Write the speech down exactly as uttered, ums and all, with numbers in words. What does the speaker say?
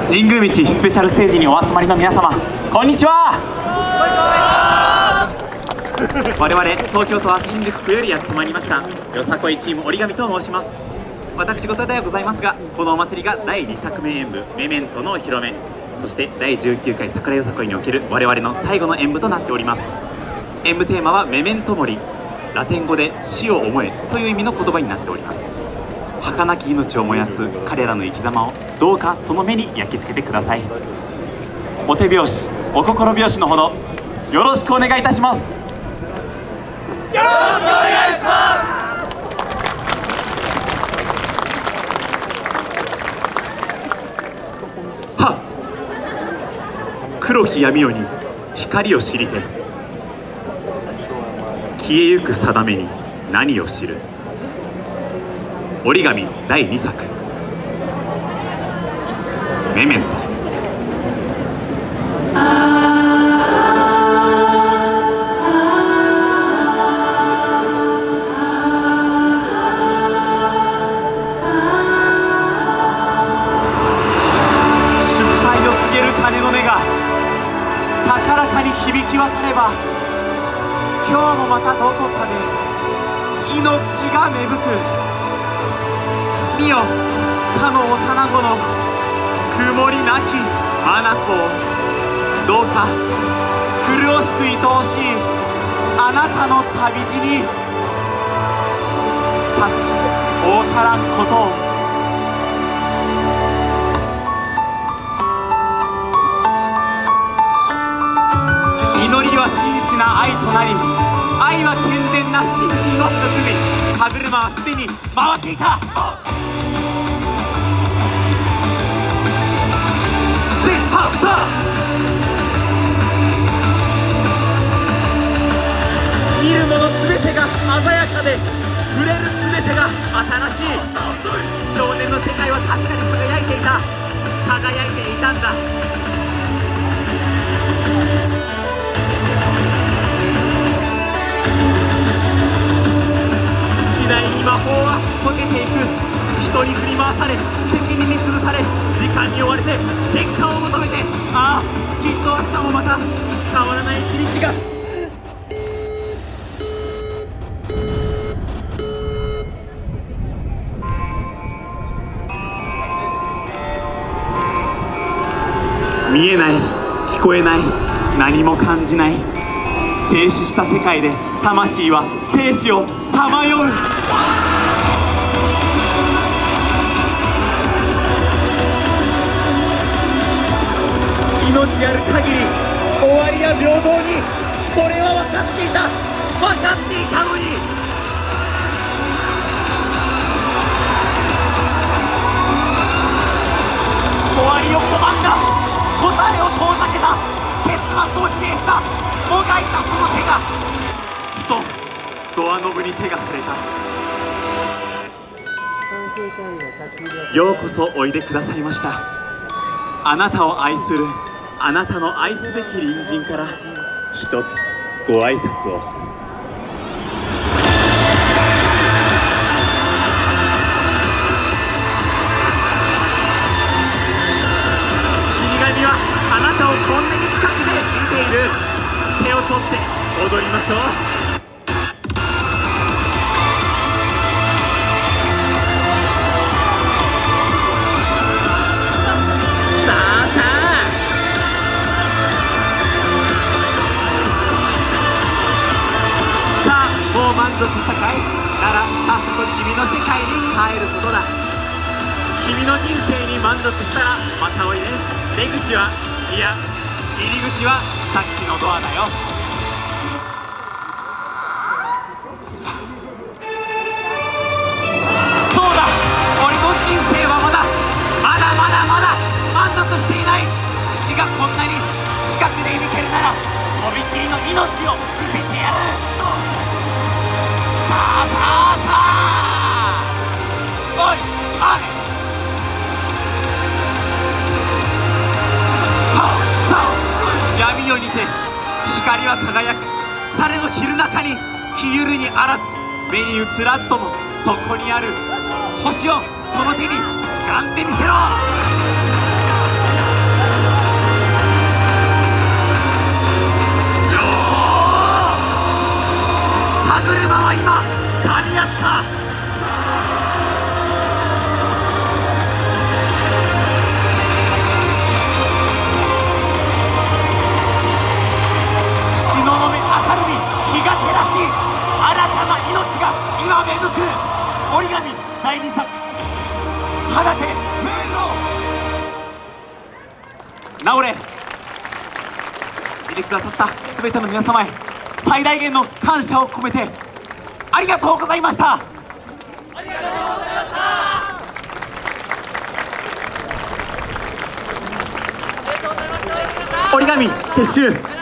神宮道スペシャルステージにお集まりの皆様、こんにちは。我々東京都は新宿区よりやってまいりましたよさこいチーム折り紙と申します。私事ではございますが、このお祭りがだいにさくめ演舞メメントのお披露目、そしてだいじゅうきゅうかい桜よさこいにおける我々の最後の演舞となっております。演舞テーマはメメントモリ、ラテン語で死を思えという意味の言葉になっております。儚き命を燃やす彼らの生き様をどうかその目に焼き付けてください。お手拍子お心拍子のほどよろしくお願いいたします。 よろしくお願いします。 はっ、黒き闇夜に光を知りて、消えゆく定めに何を知る。折り紙だいにさくメメント。鐘の音が高らかに響き渡れば、今日もまたどこかで命が芽吹く。見よかの幼子の曇りなき眼を、どうか苦しく愛おしいあなたの旅路に幸多たらんことを。祈りは真摯な愛となり、愛は健全な心身を育み、歯車はすでに回っていた。せっはっは、見るものすべてが鮮やかで、触れるすべてが新しい。少年の世界は確かに輝いていた、輝いていたんだ。次第に魔法は解けていく。人に振り回され、責任に潰され、時間に追われて結果を求めて、ああきっと明日もまた変わらない一日が。見えない、聞こえない、何も感じない、静止した世界で魂は生死をさまよう。命ある限り終わりや平等に、それは分かっていた、分かっていたのに。終わりを拒んだ、答えを遠ざけた、結末を否定した、もがいたその手が、ふとドアノブに手が触れた。ようこそおいでくださいました。あなたを愛する、あなたの愛すべき隣人から一つご挨拶を。死神はあなたをこんなに近くで見ている。手を取って踊りましょう。さあさあ、さあもう満足したかい。なら早速君の世界に帰ることだ。君の人生に満足したらまたおいで。出口は、いや入り口はさっきのドアだよ。そうだ、俺の人生はまだまだまだまだ満足していない。死がこんなに近くで見てるなら、とびきりの命を見せてやる。さあさあさあ、おい雨、闇夜にて光は輝く。誰の昼中に消ゆるにあらず、目に映らずともそこにある星をその手に掴んでみせろ。 折り紙だいにさく「放てムーンロー」直れ見てくださった全ての皆様へ最大限の感謝を込めてありがとうございました。 ありがとうございました。 折り紙撤収。